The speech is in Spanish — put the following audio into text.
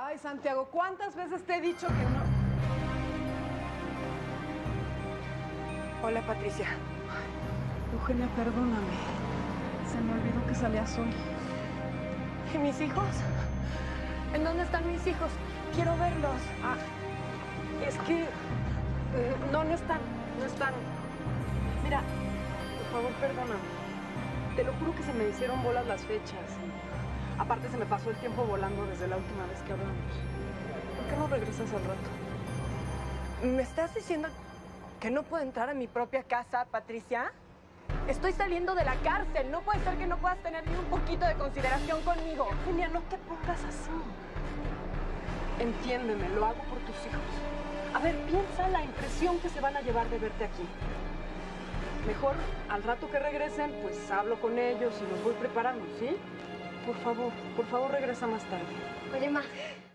Ay, Santiago, ¿cuántas veces te he dicho que no? Hola, Patricia. Eugenia, perdóname. Se me olvidó que salías hoy. ¿Y mis hijos? ¿En dónde están mis hijos? Quiero verlos. Ah, es que... no están. Mira, por favor, perdóname. Te lo juro que se me hicieron bolas las fechas. Aparte, se me pasó el tiempo volando desde la última vez que hablamos. ¿Por qué no regresas al rato? ¿Me estás diciendo que no puedo entrar a mi propia casa, Patricia? Estoy saliendo de la cárcel. No puede ser que no puedas tener ni un poquito de consideración conmigo. Eugenia, no te pongas así. Entiéndeme, lo hago por tus hijos. A ver, piensa la impresión que se van a llevar de verte aquí. Mejor, al rato que regresen, pues hablo con ellos y los voy preparando, ¿sí? Por favor, regresa más tarde. Oye, ma,